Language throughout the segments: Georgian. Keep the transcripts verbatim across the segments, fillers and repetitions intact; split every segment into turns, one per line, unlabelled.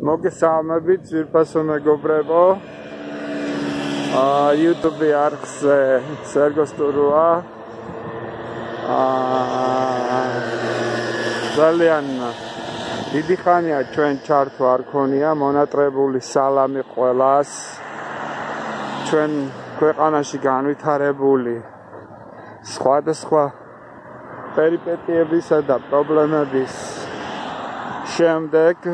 მოგესალმებით ძვირფასო მეგობრებო. აა YouTube არხზე სერგო სტურუა. აა ძალიან დიდი ხანია ჩვენ ჩართვა არ ქონია, მონატრებული სალამი ყველას. ჩვენ ქვეყანაში განვითარებული სხვადასხვა პერიპეტიებისა და პრობლემების შემდეგ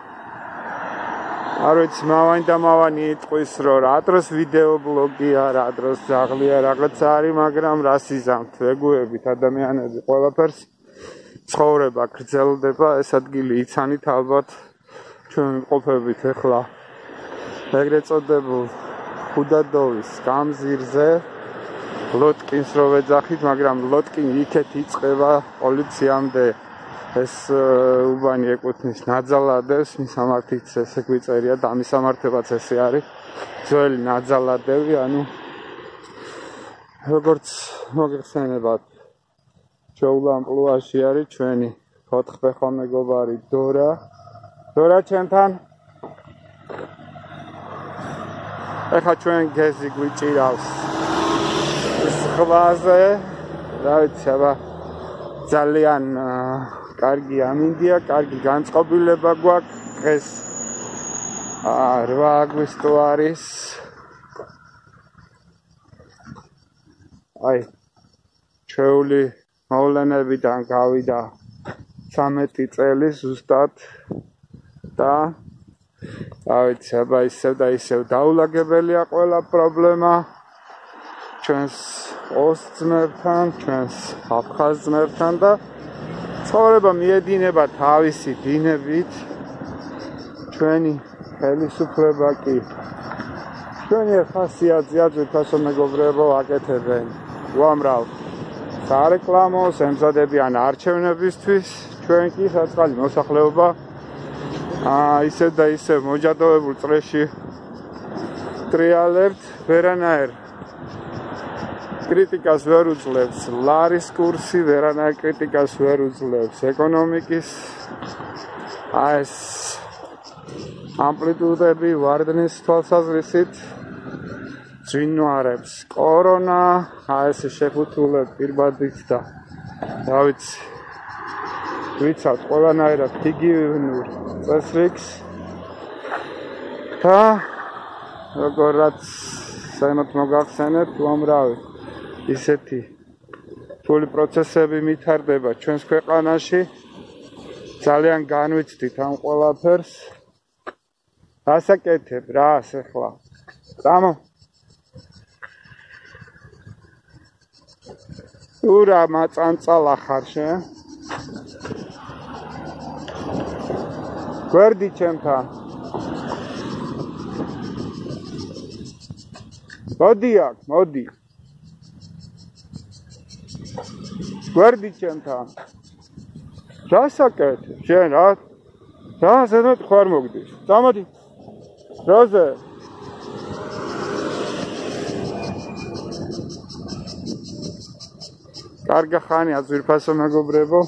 არ ვიცი, მავანი მავანი იტყვის, რომ რა დროს ვიდეო ბლოგია, რა დროს ძაღლია, რაღაც არის, მაგრამ რა სიზამთ, ეგუებით ადამიანები ყველაფერს ცხოვრება გრძელდება, ეს ადგილი იცანით ალბათ ჩვენ ვიმყოფებით ახლა ეგრეთ წოდებულ ხუდადოვის გამზირზე, ლოტკინს რო ვეძახით, მაგრამ ლოტკინი იქეთ იწყება პოლიციამდე ეს უბანი ეკუთვნის ნაძალადევს, მისამართიც ესე გვიწერია და მისამართებაც ესე არის ძველი ნაძალადევი, ანუ როგორც მოგეხსენებათ ჩვეულ ამპლუაში არის ჩვენი ოთხფეხა მეგობარი დორა. დორა ჩემთან ეხლა ჩვენ გეზი გვიჭირავს ზღვაზე, რა ვიცი, აბა ძალიან კარგი ამინდია, კარგი განწყობილება გვაქვს. დღეს რვა აგვისტო არის. აი, ჩვეული მოვლენებიდან გავიდა ცამეტი წელი ზუსტად და რა ვიცი, აბა ისევ და ისევ დაულაგებელია ყველა პრობლემა ჩვენს ოსძმებთან, ჩვენს აფხაზძმებთან და ცხოვრება მიედინება თავისი დინებით. ჩვენი ხელისუფლება კი ჩვენი ხასიათზეა, ძვირფასო მეგობრებო, აკეთებენ უამრავ სარეკლამოს, ემზადებიან არჩევნებისთვის, ჩვენ კი საწყალი მოსახლეობა აა ისევ და ისევ მოჯადოებულ წრეში ტრიალებთ, ვერანაირ კრიტიკას ვერ უძლებს ლარის კურსი, ვერანაირ კრიტიკას ვერ უძლებს ეკონომიკის აი ეს ამპლიტუდები ვარდნის თვალსაზრისით ძვინვარებს კორონა, აი ეს შეფუთულებ პირბადით და რა ვიცი, ვიცავთ ყველანაირად ჰიგიენურ წესრიგს და როგორაც საერთოდ მოგახსენებთ, უამრავი ისეთი რთული პროცესები მითარდება ჩვენს ქვეყანაში. ძალიან განვიცდით ამ ყველაფერს. ასაკეთებ რა ახლა. წამო. ურა მაწანწალა ხარ შენ? გვერდი ჩემთან. მოდი აქ, მოდი. გვერდი ჩემთან. რასაკეთებ? შენ რა? რა ზედმეტ ხარ მოგდის? წამოდი. როზე? კარგი ხანია ძვირფასო მეგობრებო.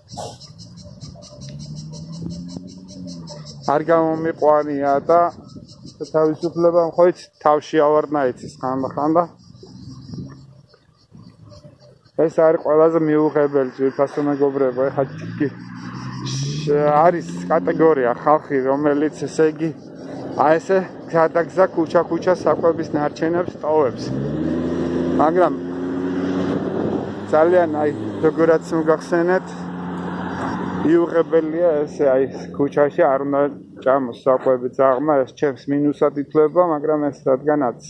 არ გამომიყვანია და თავისუფლება მხოლოდ თავში ავარდნა იცის ხანდა-ხანდა. ეს არის ყველაზე მიუღებელი ძვირფასო მეგობრებო, ეხლა არის კატეგორია ხალხი, რომელიც ესე იგი აი ესე გადაგზა ქუჩა-ქუჩა საკვების ნარჩენებს ტოვებს. მაგრამ ძალიან აი როგორაც მოგახსენეთ, მიუღებელია ესე აი ქუჩაში არ უნდა ჭამოს საკვები ძაღლმა, ეს ჩემს მინუსად ითვლება, მაგრამ ეს რადგანაც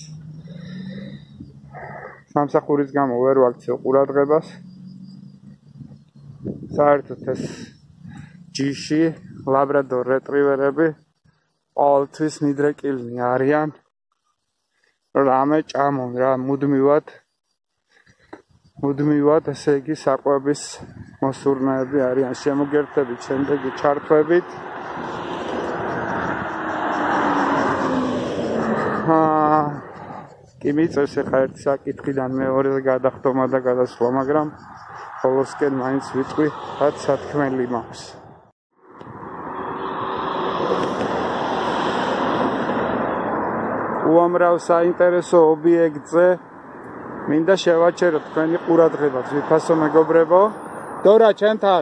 სამსახურის გამო ვერ ვაქცევ ყურადღებას. საერთოდ ეს ჯიში, ლაბრადორ რეტრივერები ყოველთვის მიდრეკილნი არიან. რამე ჭამონ რა, მუდმივად მუდმივად ესე იგი საკვების მოსურნეები არიან. შემოგერთებით შემდეგი ჩართვებით. აა კი მიწევს ახლა ერთი საკითხიდან მეორეზე გადახტომა და გადასვლა, მაგრამ ხოლოსკენ მაინც ვიტყვი, რაც სათქმელი მაქვს. უამრავ საინტერესო ობიექტზე მინდა შევაჩეროთ თქვენი ყურადღება, ძვირფასო მეგობრებო. დორა, ჩემთან.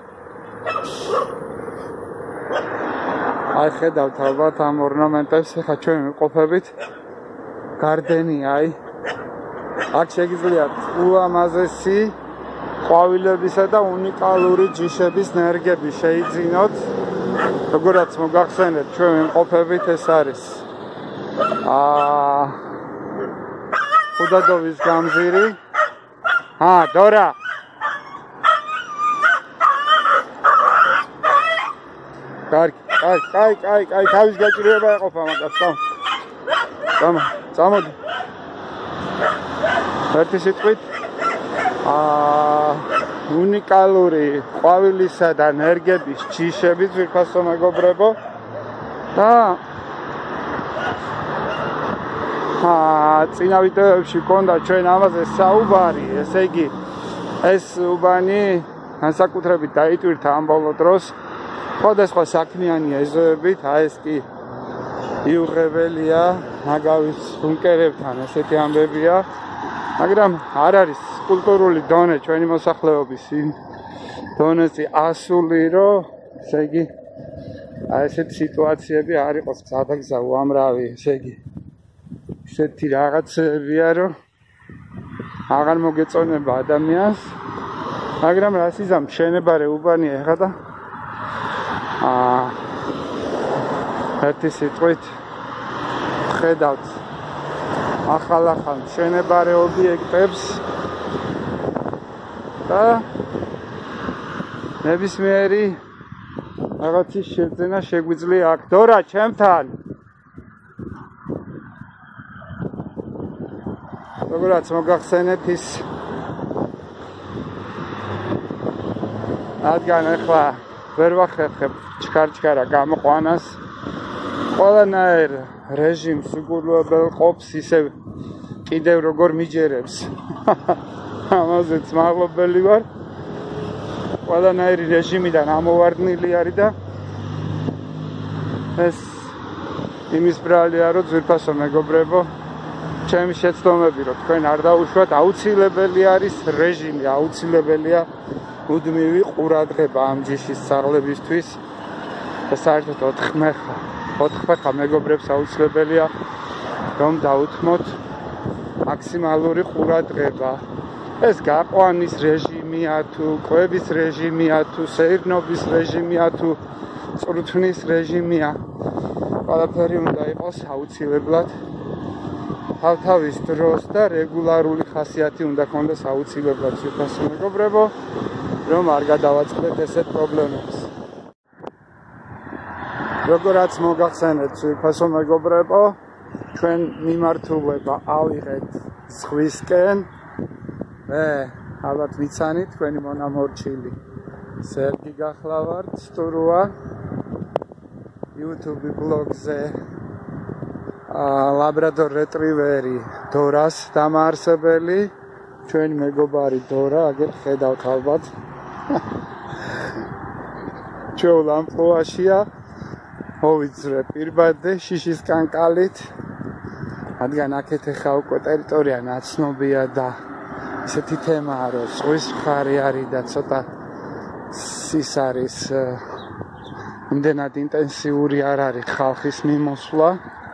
აი ხედავთ ალბათ ამ ორნამენტებს, ხა ჩვენ ვიყოფებით გარდენი, აი. აქ შეგიძლიათ ულამაზესი ყვავილებისა და უნიკალური ჯიშების ნერგები შეიძინოთ. Როგორც მოგახსენეთ, ჩვენ ვიმყოფებით ეს არის აა ხუდადოვის გამზირი. ჰა, დორა. კარგი, კარგი, კაი, კაი, კაი, თავის გაჭირვება ეყოფა მაგას. წამო, წამოდი. ერთი სიტყვით აა უნიკალური ყვავილისა და ნერგების ჯიშები, ძვირფასო მეგობრებო. და აა წინა ვიდეოებში გქონდა ჩვენ ამაზე საუბარი, ესე იგი ეს უბანი განსაკუთრებით დაიტვირთა ამ ბოლო დროს სხვადასხვა საქმიანი ეზოებით, აი ეს კი იუღებელია, მაგავის ბუნკერებთან ესეთი ამბებია, მაგრამ არ არის კულტურული დონე ჩვენი მოსახლეობის იმ დონეზე ასული, რომ ესე იგი აი ესეთი სიტუაციები არ იყოს გადაგზა უამრავი, ესე იგი ესეთი რაღაცებია, რომ აღარ მოგეწონება ადამიანს, მაგრამ რას იზამ მშენებარე უბანია ეხლა და აა ერთი სიტყვით ხედავთ ახალ-ახალ მშენებარე ობიექტებს და ნებისმიერი რაღაცის შეძენა შეგვიძლია აქ. დორა, ჩემთან. როგორც მოგახსენეთ ის რადგან ახლა ვერ ვახერხებ ჩქარ-ჩქარა გამოყვანას, ყველანაირ რეჟიმს უგულებელყოფს ისევ კიდევ როგორ მიჯერებს. ამაზეც მადლობელი ვარ. ყველანაირი რეჟიმიდან ამოვარდნილი არის და ეს იმის ბრალია, რომ ძვირფასო მეგობრებო, ჩემი შეცდომები, რომ თქვენ არ დაუშვათ, აუცილებელი არის რეჟიმი, აუცილებელია მუდმივი ყურადღება ამ ჯიშის საღლებისთვის და საერთოდ ოთხმეხა ოთხმეხა მეგობრებს აუცილებელია რომ დაუთმოთ მაქსიმალური ყურადღება. ეს გაყვანის რეჟიმია თუ კვების რეჟიმია თუ სეირნობის რეჟიმია თუ წვრთნის რეჟიმია, ყველაფერი უნდა იყოს აუცილებლად თავთავის დროს და რეგულარული ხასიათი უნდა ქონდეს აუცილებლად, ძვირფასო მეგობრებო, რომ არ გადავაწყდეთ ესეთ პრობლემებს. Როგორც მოგახსენეთ, ძვირფასო მეგობრებო, ჩვენ მიმართულება ავიღეთ ზღვისკენ. მე ალბათ ვიცანით, თქვენი მონამორჩილი სერგი გახლავართ, სტურუა YouTube ბლოგზე ლაბრადორ რეტრივერი დორას დამაარსებელი, ჩვენი მეგობარი დორა, აგერ ხედავთ ალბათ. ჩვეულ ამპლუაშია, მოვიძრე პირბადე შიშის კანკალით, რადგან აქეთ ეხა უკვე ტერიტორია ნაცნობია და ისეთი თემაა, რომ ზღვის მხარე არის და ცოტა ის არის იმდენად ინტენსიური არ არის ხალხის მიმოსვლა.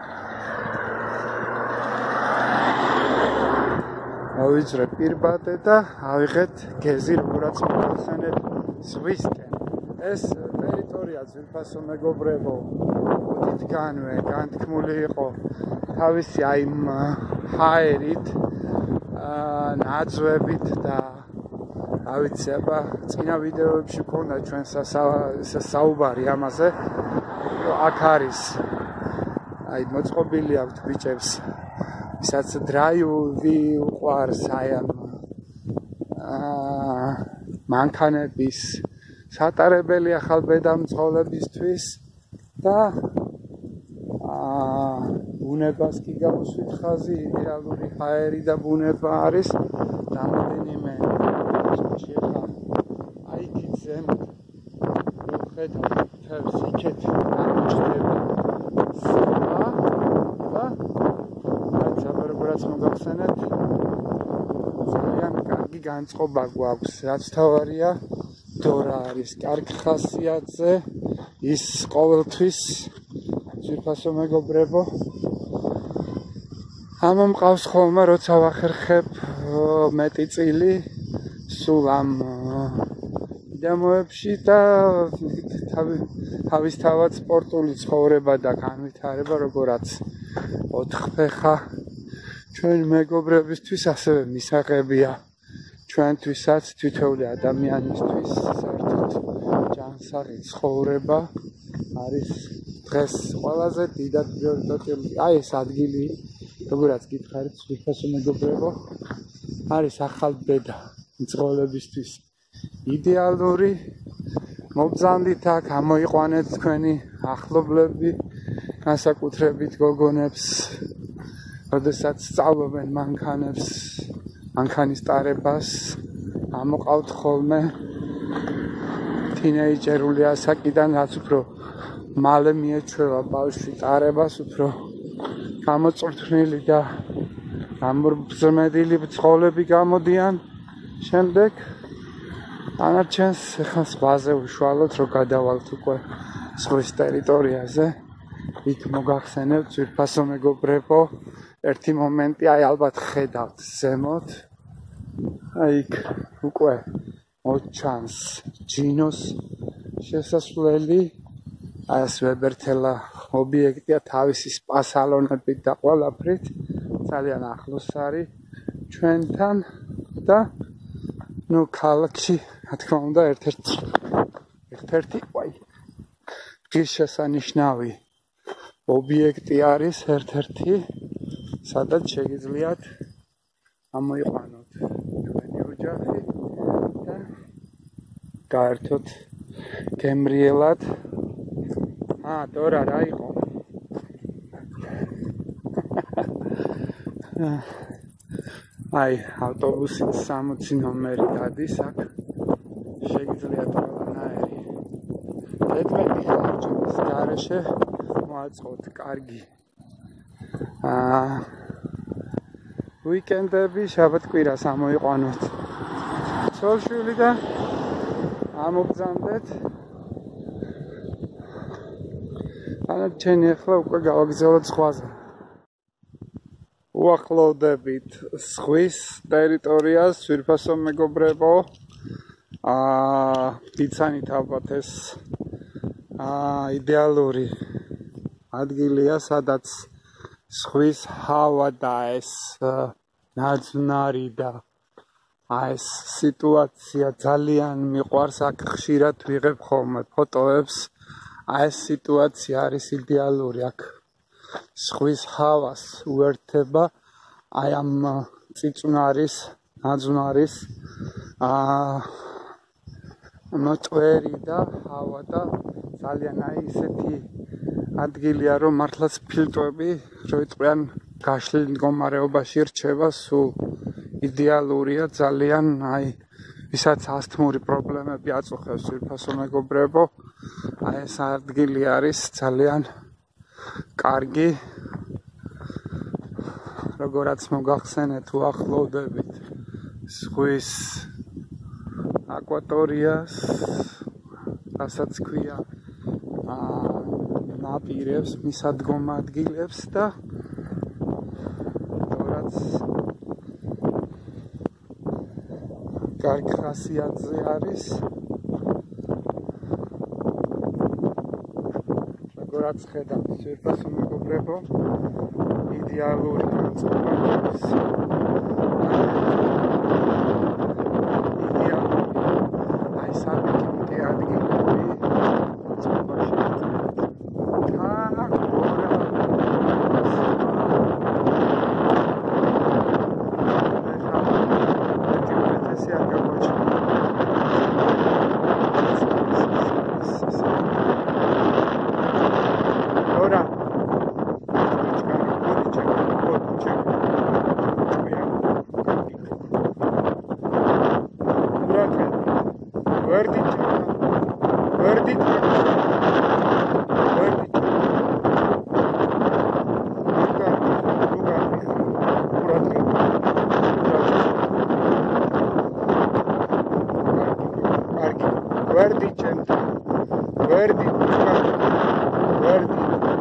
ავიძრე პირბადე და ავიღეთ გეზი, როგორც მოგახსენეთ, ზღვისკენ. ეს ტერიტორია, ძვირფასო მეგობრებო, უდიდგანვე განთქმული იყო თავისი აი ჰაერით, ნაძვებით და არ ვიცი, აბა წინა ვიდეოებში მქონდა ჩვენ საუბარი ამაზე, რომ აქ არის აი მოწყობილი აქვთ ბიჭებს, ვისაც დრაივი უყვარს აი ამ მანქანების სატარებელი ახალბედამწყობლებისთვის და ბუნებას კი გამოსვით ხაზი, იდეალური ჰაერი და ბუნება არის რამდენიმე შეეხა აი იქით ზემოთ ხედავთ თევზი იქეთ აღმოჩნდება და განწყობა გვაქვს, რაც თავარია დორა არის კარგი ხასიათზე, ის ყოველთვის ძვირფასო მეგობრებო. ამან მყავს ხოლმე როცა ვახერხებ მეტი წილი სულ ამ მიდამოებში და თავისთავად სპორტული ცხოვრება და განვითარება, როგორაც ოთხფეხა ჩვენი მეგობრებისთვის ასევე მისაღებია ჩვენთვისაც, თითოეული ადამიანისთვის საერთოდ ჯანსაღი ცხოვრება არის დღეს ყველაზე დიდად პრიორიტეტული. აი ეს ადგილი, როგორაც გითხარით, ძვირფასო მეგობრებო, არის ახალ ბედა მძღოლებისთვის იდეალური. მობრძანდით აქ, ამოიყვანეთ თქვენი ახლობლები, განსაკუთრებით გოგონებს, როდესაც სწავლობენ მანქანებს, მანქანის ტარებას, ამოყავთ ხოლმე თინეიჯერული ასაკიდან, რაც უფრო მალე მიეჩვევა ბავშვი ტარებას, უფრო გამოწვრთნილი და გამორბზმედილი ბრძოლები გამოდიან. შემდეგ ანარჩენს ახლა ზღვაზე უშუალოდ რომ გადავალთ უკვე ზღვის ტერიტორიაზე. იქ მოგახსენებთ ძვირფასო მეგობრებო, ერთი მომენტი, აი ალბათ ხედავთ ზემოთ, აი იქ უკვე მოჩანს ჯინოს შესასვლელი, აი ეს ვებერთელა ობიექტია თავისი სპა სალონებით და ყველაფრით, ძალიან ახლოს არის ჩვენთან და ნუ ქალაქში, რა თქმა უნდა, ერთ-ერთი ერთ-ერთი ვაი ღირსშესანიშნავი ობიექტი არის, ერთ-ერთი, სადაც შეგიძლიათ ამოიყვანოთ ჩვენი ოჯახი და გაერთოთ გემრიელად. აა, დორა რა იყო? აი, ავტობუსის სამოცი ნომერი გადის აქ. შეგიძლიათ ყველანაირი კეთილი ხარჯების გარეშე მოაწყოთ კარგი აა უიკენდები, შაბათ-კვირას ამოიყვანოთ ცოლ-შვილი და ამობრძანდეთ. ანარჩენი ახლა უკვე გავაგზავნოთ ზღვაზე. უახლოვდებით ზღვის ტერიტორიას, ძვირფასო მეგობრებო. აა, იცანით ალბათ ეს აა იდეალური ადგილია, სადაც ზღვის ჰავა და ეს ნაძვნარი და ეს სიტუაცია ძალიან მიყვარს. აქ ხშირად ვიღებ ხოლმე ფოტოებს. ეს სიტუაცია არის იდეალური. აქ ზღვის ჰავას უერთდება აი ამ წიწვნარის, ნაძვნარის აა მოტვერი და ჰავა და ძალიან აი ისეთი ადგილია, რომ მართლაც ფილტვები რო იწყებიან გაშლილ მდგომარეობაში რჩება, სულ იდეალურია ძალიან. აი ვისაც ასთმური პრობლემები აწუხებს, ძვირფასო მეგობრებო, აი ეს ადგილი არის ძალიან კარგი. როგორაც მოგახსენეთ, უახლოვდებით ზღვის აკვატორიას, რასაც ქვია ნაპირებს, მისადგომ ადგილებს და რაც კარგი ხასიათზე არის. როგორც ხედავთ, ძვირფასო მეგობრებო, იდეალური განწყობა არის. იდეალური. აი საკუთი ადგილები წყობაში. თან გვერდი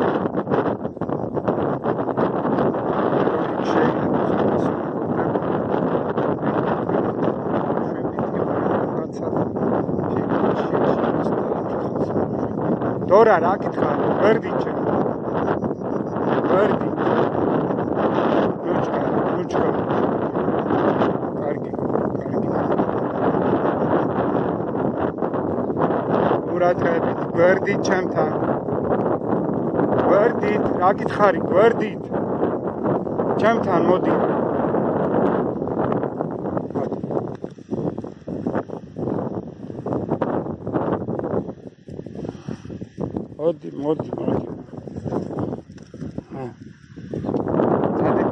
დორა რა გითხარი გვერდი ჩემ გვერდი ნუჩკა ნუჩკა კარგი კარგი ურათებით გვერდი ჩემთან გვერდით რა გითხარი გვერდით ჩემთან მოდი მოდი მოდი მოდი ადი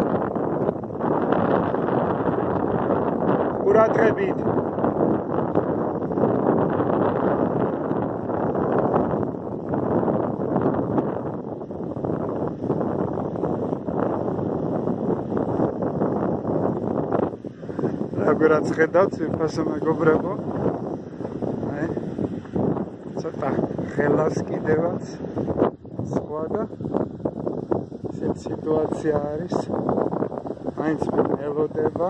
ურათებით როგორაც ხედავთ ვიფასო მეგობრებო აი ცოტა ხელას კიდევაც სხვა და ესეთ სიტუაცია არის მაინც ველოდება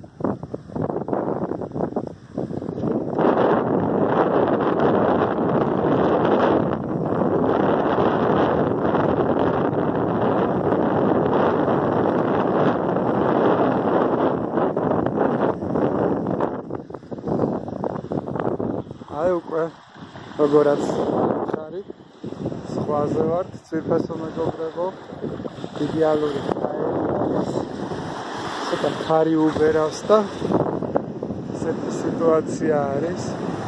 აი უკვე როგორაც ხარი სხვაზე ვართ ციფასო მეგობრებო იდეალური არის ცოტა ხარი უბერავს და ესეთი სიტუაცია არის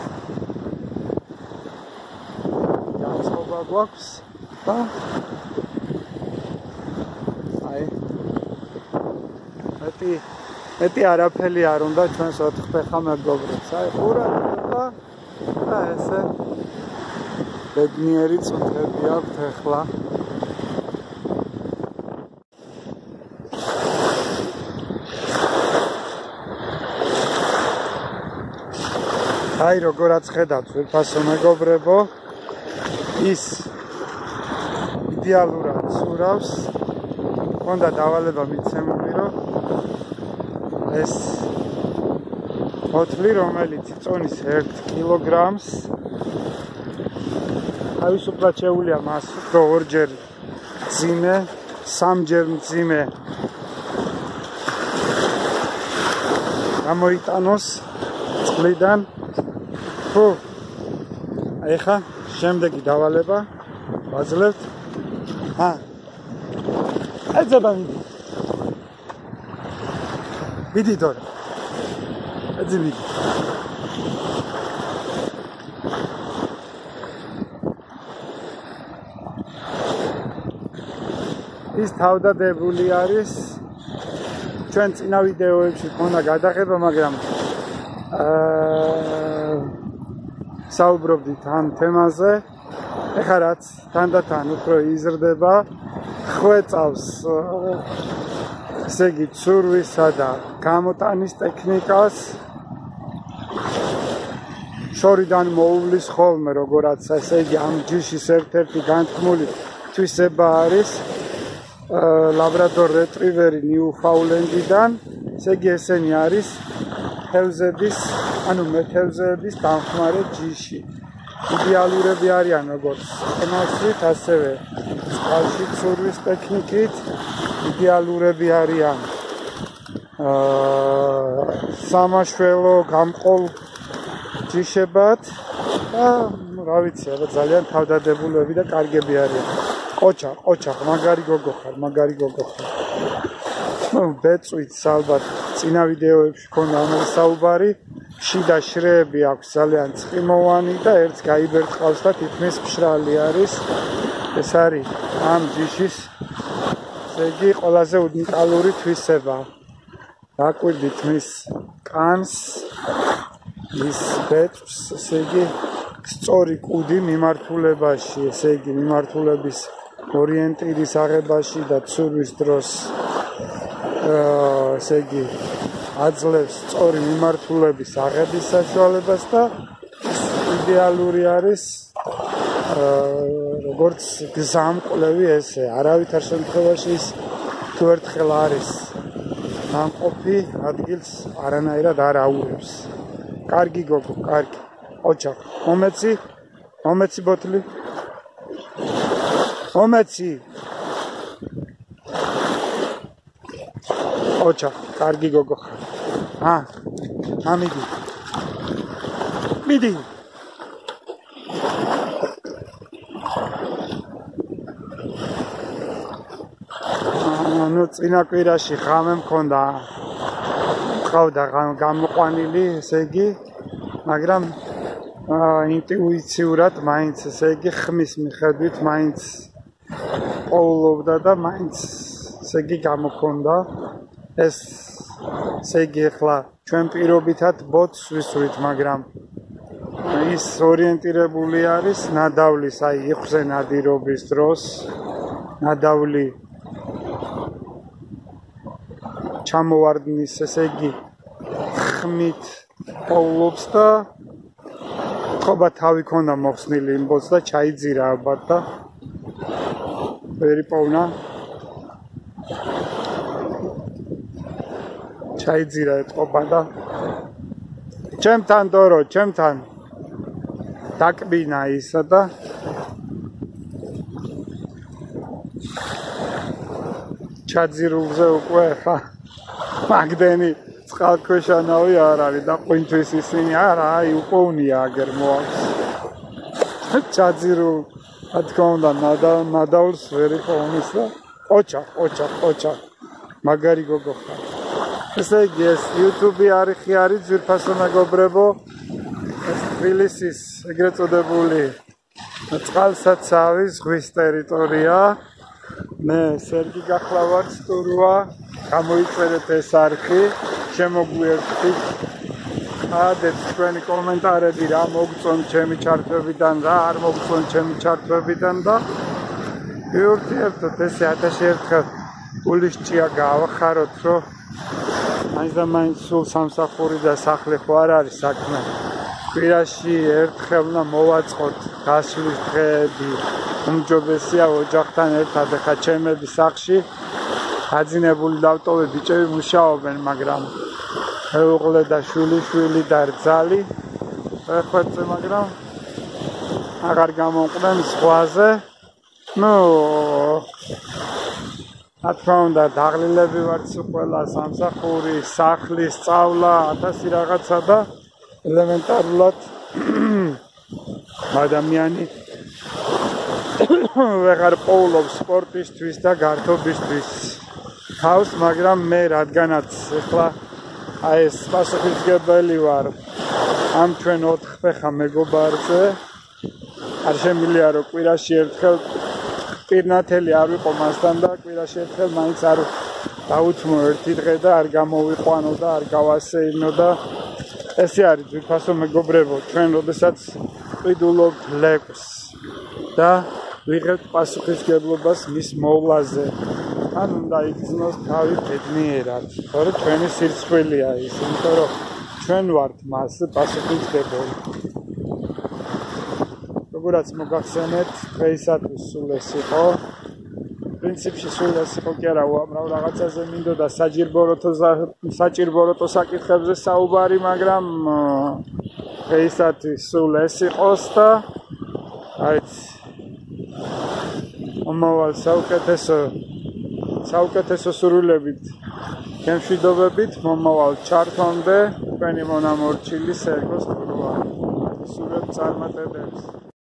განწყობა გვაქვს და აი მეტი მეტი არაფერი არ უნდა ჩვენს ოთხფეხა მეგობრებს აი ყურადღება და ესე ბედნიერი წუთები აქვთ ახლა აი როგორაც ხედავთ ვიფასო მეგობრებო ის იდეალურად სურავს მქონდა დავალება მიცემული რომ ეს მოთლი რომელიც იწონის ერთ კილოგრამს თავისუფლად შეუძლია მას უფრო ორჯერ მძიმე სამჯერ მძიმე გამოიტანოს წყლიდან ხო აი ხა შემდეგი დავალება ვაძლევთ ჰა ეძება მიდი მიდი დორა ეძები ის თავდადებული არის ჩვენ წინა ვიდეოებში მქონდა გადაღება მაგრამ აა საუბრობდით ამ თემაზე ეხლა რაც თანდათან უფრო იზრდება ხვეწავს ესე იგი ცურვისა და გამოტანის ტექნიკას შორიდან მოუვლის ხოლმე როგორაც ესე იგი ამ ჯიშის ერთ-ერთი განთქმული თვისება არის ლაბრადორ რეტრივერი ნიუფაუნდლენდიდან ესე იგი ესენი არის თევზების ანუ მეთევზეების დამხმარე ჯიში იდეალურები არიან როგორც ყნოსვით ასევე წყალში ცურვის ტექნიკით იდეალურები არიან აა სამაშველო გამყოლ ჯიშებად და რა ვიცი არა ძალიან თავდადებულები და კარგები არიან ყოჩა ყოჩა მაგარი გოგო ხარ მაგარი გოგო ხარ ნუ ბეწვით ალბათ წინა ვიდეოებში ქონდა ამაზე საუბარი შიდა შრეები აქვს ძალიან წყიმოვანი და ერთს გაიბერწყავს და თითქმის მშრალი არის ეს არის ამ ჯიშის ესე იგი ყველაზე უნიკალური თვისება დაკვირდით მის კანს ის ბეწვს ესე იგი სწორი კუდი მიმართულებაში ესე იგი მიმართულების ორიენტირის აღებაში და ცურვის დროს ესე იგი აძლევს სწორი მიმართულების აღების საშუალებას და იდეალური არის როგორც გზამკვლევი ესე, არავითარ შემთხვევაში ის თუ ერთხელ არის ნამყოფი ადგილს არანაირად არ აურევს. კარგი გოგო, კარგი. ოჩახ, მომეცი, მომეცი ბოთლი. მომეცი. ოჩახ, კარგი გოგო ხარ. ა, ამიდი. მიდი. ну წინა კვირაში ღამე მქონდა ყავდა გამოყვანილი ესე იგი მაგრამ ინტუიციურად მაინც ესე იგი ხმის მიხედვით მაინც ყოველობდა და მაინც ესე იგი გამოქონდა ეს ესე იგი ახლა ჩვენ პირობითად ბოტს ვისვრით მაგრამ ის ორიენტირებული არის ნადავლის აი იხზე ნადირობის დროს ნადავლი ჩამოვარდნის ესე იგი ხმით ყოვლობს და ხობა თავი ქონდა მოხსნილი იმ ბოთს და ჩაიძირა ალბათ და ვერი პოვნა ჩაიძირა ეთყობა და ჩემთან დორო ჩემთან დაკბინა ისა და ჩაძირულზე უკვე ხა მაგდენი წყალქვეშანავი არ არის და ყვინთვის ისინი არა აი უყოვნია აგერ მოაქვს ჩაძირულ რა თქმა უნდა ნადავლს ვერ იყოვნის და ოჩახ ოჩახ ოჩახ მაგარი გოგო ხარ ესე იგი ეს YouTube არიხი არის ძვირფასო მეგობრებო ეს თბილისის ეგრეთ წოდებული წყალსაცავის ზღვის ტერიტორია მე სერგი გახლავართ სტურვა გამოიწერეთ ეს არხი შემოგვიერთდით ადეთ თქვენი კომენტარები რა მოგწონთ ჩემი ჩარტვებიდან რა არ მოგწონთ ჩემი ჩარტვებიდან და ვიურთიერთოთ ესე ათასი ერთხელ გულის ჭია გავახაროთ რომ მაინც და მაინც სულ სამსახური და სახლი ხო არ არის საქმე კვირაში ერთხელ უნდა მოვაწყოთ გასვლის დღეები უმჯობესია ოჯახთან ერთად ახლა ჩემების სახლში აძინებული დავტოვე ბიჭები მუშაობენ მაგრამ მეუღლე და შვილი შვილი და რძალი ეხოთზე მაგრამ აღარ გამომყვნენ ზღვაზე ნუ რა თქმა უნდა დაღლილები ვართ ყველა სამსახური სახლი სწავლა ათასი რაღაცა და ელემენტარულად ადამიანი ვეღარ პოულობს სპორტისთვის და გართობისთვის თავს მაგრამ მე რადგანაც ახლა აი ეს პასუხისმგებელი ვარ ამ ჩვენ ოთხფეხა მეგობარზე არ შემიძლია რომ კვირაში ერთხელ პირნათელი არ ვიყო მასთან და კვირაში ერთხელ მაინც არ დავუთმო ერთი დღე და არ გამოვიყვანო და არ გავასეირნო და ესე არის ძვირფასო მეგობრებო ჩვენ როდესაც ყიდულობთ ლეკვს და ვიღებთ პასუხისმგებლობას მის მოვლაზე ან უნდა იგრძნოს თავი ბედნიერად თორე ჩვენი სირცხვილია ის იმიტომ რომ ჩვენ ვართ მას პასუხისმგებელი როგორაც მოგახსენეთ დღეისათვის სულ ეს იყო პრინციპში სულ ეს იყო კი არა უამრავ რაღაცაზე მინდოდა საჭირბოროტო საჭირბოროტო საკითხებზე საუბარი მაგრამ დღეისათვის სულ ეს იყოს და აი მომავალ საუკეთესო საუკეთესო სურვილებით გემშვიდობებით მომავალ ჩართვამდე თქვენი მონამორჩილი სერგო სტურვა სურვებთ წარმატებებს